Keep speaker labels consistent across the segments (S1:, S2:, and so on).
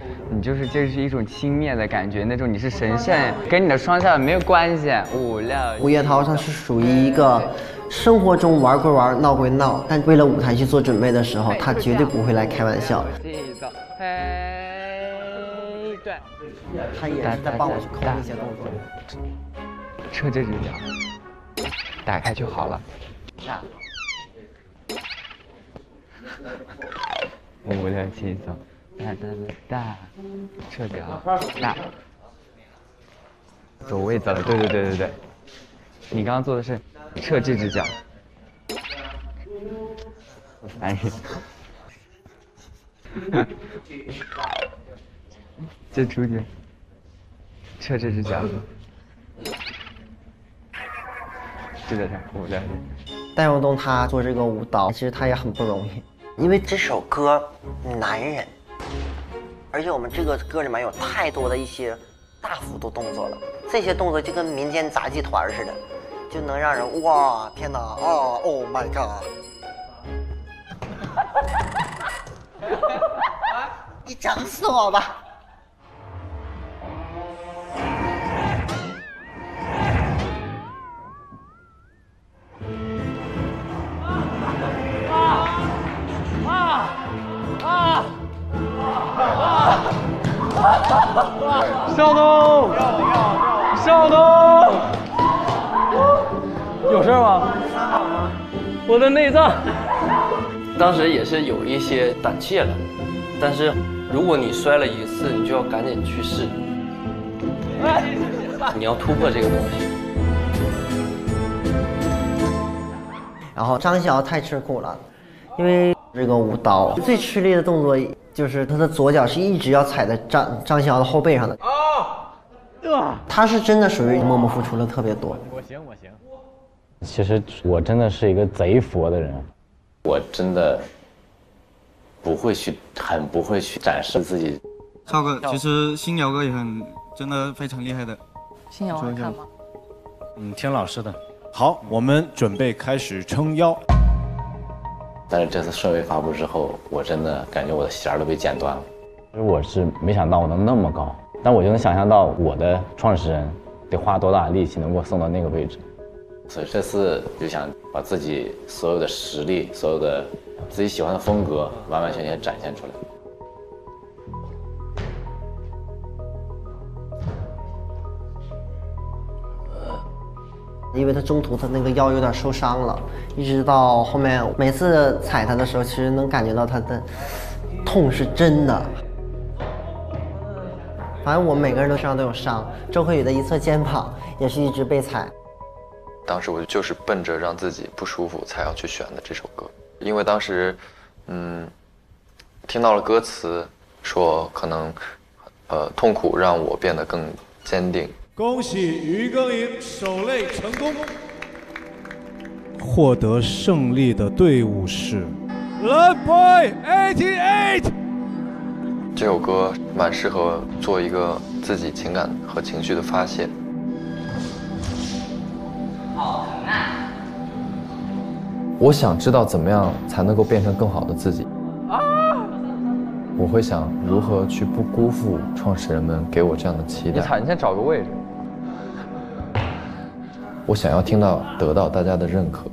S1: 你就是这是一种轻蔑的感觉，那种你是神圣，跟你的双下巴没有关系。
S2: 五叶涛他是属于一个生活中玩归玩，闹归闹，但为了舞台去做准备的时候，他绝对不会来开玩笑。
S1: 对，
S2: 他也是在帮我去抠一些动作。
S1: 撤这只脚，打开就好了。5、6、7走，大，撤脚，大，走位走了，对，你刚刚做的是撤这只脚，烦人。这出去，撤这只脚，就在这儿，5、6、7。
S2: 戴荣东他做这个舞蹈，其实他也很不容易，因为这首歌男人，而且我们这个歌里面有太多的一些大幅度动作了，这些动作就跟民间杂技团似的，就能让人哇天哪啊 Oh my god！ 你整死我吧！
S3: 少东，有事吗？我的内脏。当时也是有一些胆怯的，但是如果你摔了一次，你就要赶紧去试，你要突破这个东西。
S2: 然后张小太吃苦了，因为这个舞蹈最吃力的动作就是他的左脚是一直要踩在张小的后背上的。他是真的属于默默付出了特别多。
S4: 我行。其实我真的是一个贼佛的人，
S5: 我真的很不会去展示自己。
S6: 超哥，其实新瑶哥也真的非常厉害的。
S7: 新瑶好看吗？
S8: 听老师的。好，我们准备开始撑腰。
S5: 但是这次顺位发布之后，我真的感觉我的弦儿都被剪断了。
S4: 其实我是没想到我能那么高，但我就能想象到我的创始人得花多大力气能给我送到那个位置。
S5: 所以这次就想把自己所有的实力，所有的自己喜欢的风格，完完全全展现出来。
S2: 因为他中途他那个腰有点受伤了，一直到后面每次踩他的时候，其实能感觉到他的痛是真的。反正我们每个人身上都有伤，周慧宇的一侧肩膀也是一直被踩。
S9: 当时我就是奔着让自己不舒服才要去选的这首歌，因为当时，听到了歌词，说可能，痛苦让我变得更坚定。
S8: 恭喜于庚寅守擂成功，获得胜利的队伍是 Love Boy 88。
S9: 这首歌蛮适合做一个自己情感和情绪的发泄。我想知道怎么样才能够变成更好的自己。我会想如何去不辜负创始人们给我这样的期待。
S1: 你先找个位置。
S9: 我想要得到大家的认可。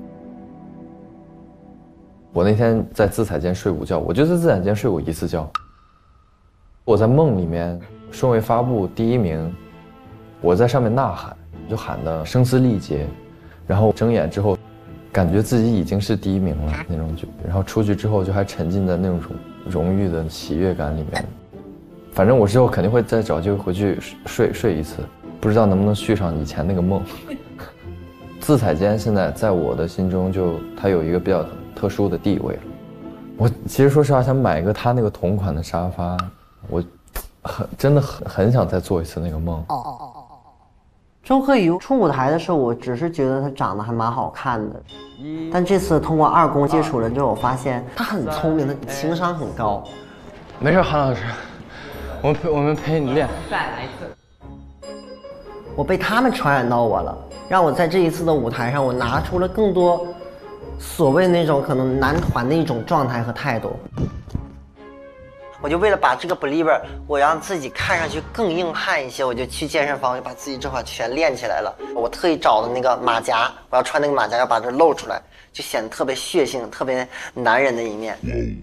S9: 我那天在自彩间睡午觉，我就在自彩间睡过一次觉。我在梦里面顺位发布第1名，我在上面呐喊，就喊得声嘶力竭，然后睁眼之后，感觉自己已经是第1名了那种觉，然后出去之后就还沉浸在那种荣誉的喜悦感里面。反正我之后肯定会再找机会回去睡一次，不知道能不能续上以前那个梦。自彩间现在在我的心中它有一个比较特殊的地位了。我其实说实话想买一个它那个同款的沙发，我真的很想再做一次那个梦。
S2: 周鹤宇出舞台的时候，我只是觉得他长得还蛮好看的，但这次通过2公接触了之后，我发现他很聪明，他情商很高。
S1: 没事，韩老师，我们陪你练。
S7: 再来一次。
S2: 我被他们传染到我了，让我在这一次的舞台上，我拿出了更多所谓那种可能男团的一种状态和态度。 我就为了把这个 believer， 我让自己看上去更硬汉一些，我就去健身房，就把自己这块全练起来了。我特意找的那个马甲，我要穿那个马甲，要把这露出来，就显得特别血性、特别男人的一面。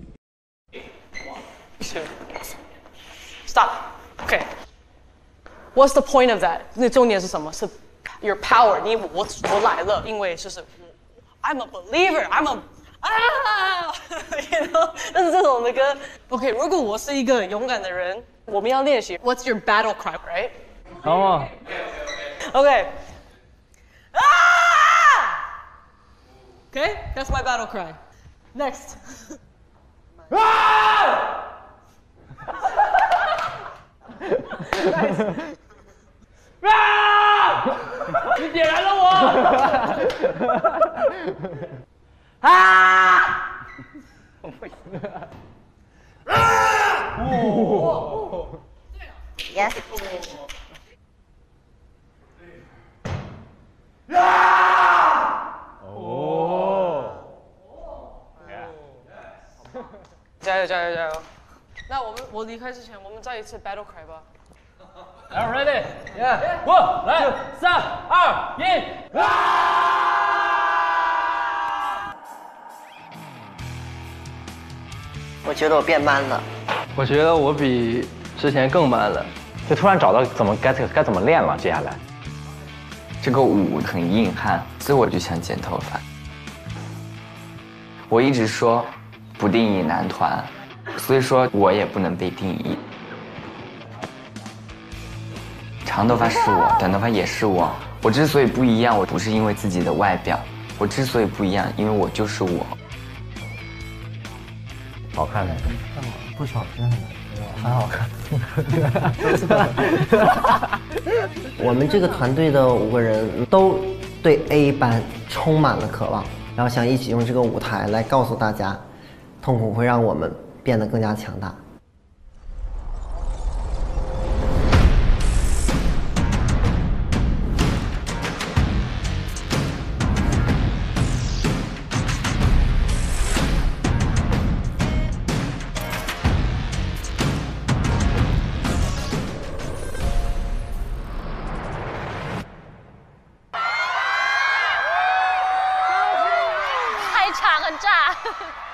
S10: Stop. Okay. What's the point of that? 那重点是什么？是 your power. 我来了，因为就是I'm a believer. I'm a you know， 但是这种的歌 ，OK， 如果我是一个勇敢的人，我们要练习 What's your battle cry, right？
S3: 好嘛
S10: OK， Okay, that's my battle cry. Next.
S3: 你点燃了我！
S2: Yes。
S10: 加油加油加油！那我离开之前，我们再一次 battle cry 吧。
S3: Are ready? Yeah. 5、来3、2、1。
S2: 我觉得我变 man 了。
S3: 我觉得我比之前更 man 了，
S4: 就突然找到该怎么练了。接下来，
S11: 这个舞很硬汉，所以我就想剪头发。我一直说不定义男团，所以说我也不能被定义。长头发是我，短头发也是我。我之所以不一样，我不是因为自己的外表，我之所以不一样，因为我就是我。
S4: 好看的，
S2: 不少，真的很好看。我们这个团队的5个人都对 A 班充满了渴望，然后想一起用这个舞台来告诉大家，痛苦会让我们变得更加强大。
S7: 开场很炸。